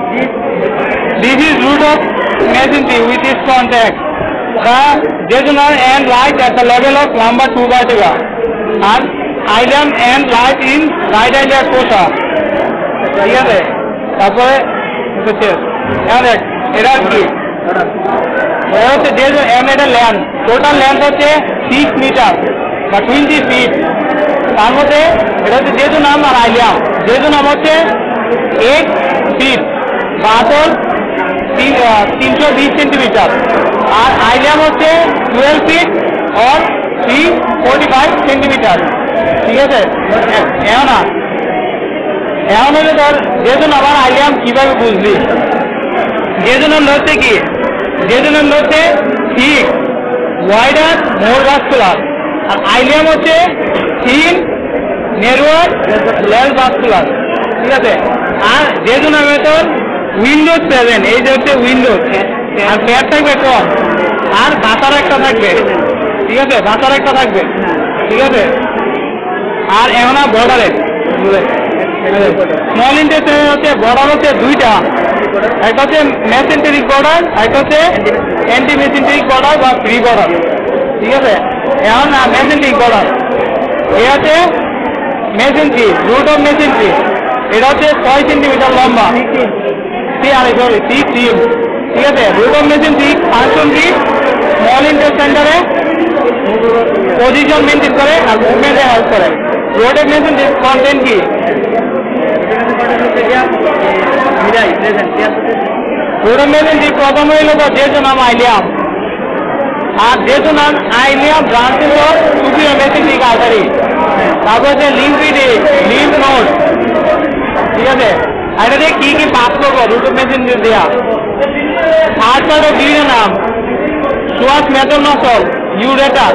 This is root of mesentery with its contact. The jejunal end lies at the level of lumbar 2 vertebra and ileum end lies in right iliac fossa. ঠিক আছে, তারপরে এটা কি হচ্ছে যে এটা land, total land হচ্ছে 6 metre বা 20 ফিট। তার মধ্যে এটা হচ্ছে জেজুনাম আর আইলিয়াম। জেজুনাম হচ্ছে 8 ফিট বা 320 সেন্টিমিটার, আর আইলিয়াম হচ্ছে 12 ফিট আর 345 সেন্টিমিটার। ঠিক আছে, এখন হলে তোর জেজুনাম আর আইলিয়াম কিভাবে বুঝবি? জেজুনাম হচ্ছে কি? জেজুনাম হচ্ছে থিক, ওয়াইডার, মোর ভাস্কুলার, আর আইলিয়াম হচ্ছে থিন, নেরোয়ার, লেস ভাস্কুলার। ঠিক আছে, আর জেজুনামে তোর উইন্ডোজ 7, এই যে হচ্ছে উইন্ডোজ, আর ফ্যাট থাকবে কম, আর ভাতার একটা থাকবে। ঠিক আছে, ভাতার একটা থাকবে। ঠিক আছে, আর এখন বর্ডারে স্মল ইন্টেস্টাইন হচ্ছে বর্ডার হচ্ছে দুইটা, একটা হচ্ছে মেসেন্টেরিক বর্ডার, একটা হচ্ছে অ্যান্টি মেসেন্টেরিক বর্ডার বা ফ্রি বর্ডার। ঠিক আছে, এখন মেসেন্টেরিক বর্ডার, এ হচ্ছে মেসেন্ট্রি, রুট অফ মেসেন্ট্রি, এটা হচ্ছে 6 সেন্টিমিটার লম্বা। ঠিক আছে, রুট অফ মেসেন্ট্রি ফাংশন কি? স্মল ইন্টেস্টাইনে পজিশন মেনটেন করে আর মুভমেন্টে হেল্প করে। রুট অফ মেসেন্ট্রি কন্টেন্ট কি? রুট অফ মেসেন্ট্রি প্রথম হইল জেজুনাম আইলিয়াম, আর জেজুনাম আইলিয়াম ব্রাঞ্চ হল সুপিরিয়র মেসেন্ট্রিক আর্টারি। তারপর হচ্ছে লিম্ফ নোড। ঠিক আছে, এটা দিয়ে কি কি পাস করবো রুট অফ মেসেন্ট্রি দেওয়া? First part of duodenum, psoas মেটালনসল, ইউরেটার।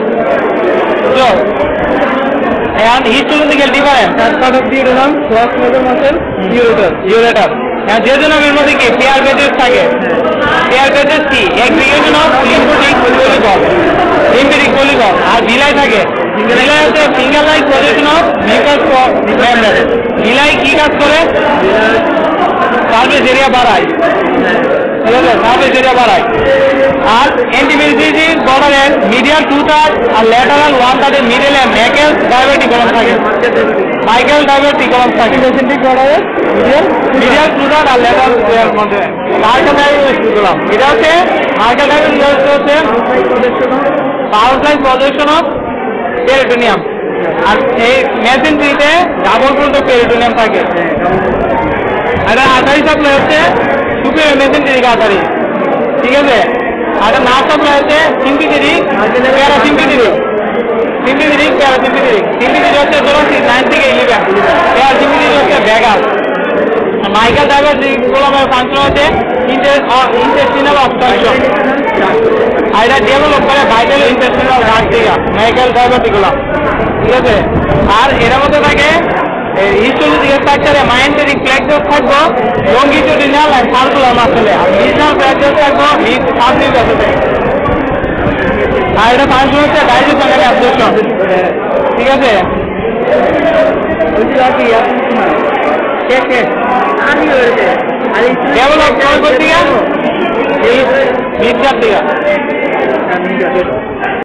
এখন histological difference, first part of duodenum, psoas মেটালনসল, ইউরেটার। জেজুনামের মধ্যে কি পেয়ার পেজেস থাকে? পেয়ার পেজেস কি? এগ্রিগেশন অফ লিম্ফোটিক পলিগন, আর ভিলাই থাকে। ভিলাই হচ্ছে single like projection of mucous membrane. Villi কি কাজ করে? সারফেস এরিয়া বাড়ায়। ঠিক আছে, সারফেস এরিয়া বাড়ায়। আর অ্যান্টিমেসেন্ট্রিক বর্ডারের মিডিয়াল 2/3 আর ল্যাটারাল 1/3 মিডলে ম্যাকেল ডায়াবেটিকলম থাকে। মাইকেল ডায়াবেটিকলম থাকে মেসেন্ট্রিক বর্ডারের মিডিয়াল 2/3 আর ল্যাটারাল মধ্যে। মার্কেল ডায়াবেটিকলম এটা হচ্ছে মার্কেল ডায়াবেটিকলম হচ্ছে পাওয়ারফুল প্রজেকশন অফ পেরিটোনিয়াম, আর এই মেসেন্ট্রিতে ডাবল ফোল্ড পেরিটোনিয়াম থাকে। আর আর্টারি সাপ্লাই হচ্ছে সুপিরিয়র মেসেন্ট্রিক আর্টারি। ঠিক আছে, আর নার্ভ সাপ্লাই হচ্ছে সিম্পিথেটিক, প্যারাসিম্পিথেটিক, সিম্পিথেটিক, প্যারাসিম্পিথেটিক। সিম্পিথেটিক হচ্ছে 9 থেকে 11, প্যারাসিম্পিথেটিক হচ্ছে ভ্যাগাস। মাইকেল ডায়াবেটিকলমের ফাংশন হচ্ছে ইন্টেস্টিনাল অবস্ট্রাকশন, আর এটা ডেভেলপ করে ভাইটাল ইন্টেস্টিনাল ডাক্ট থেকে মাইকেল ডায়াবেটিকলম। ঠিক আছে, আর এর মধ্যে থাকে হিস্টোলজিক্যাল স্ট্রাকচারে মাইন্টেরিক প্লেক্সাস থাকবো, লঙ্গিটিউডিনাল আর সার্কুলার মাসলে, আর লিজনাল প্লেক্সাস থাকবো সাবনিউক্লিয়াসে। আর এটা ফাংশন হচ্ছে ডাইজেশন এন্ড অ্যাবজর্পশন। ঠিক আছে, ডেভেলপ করতে গিয়ে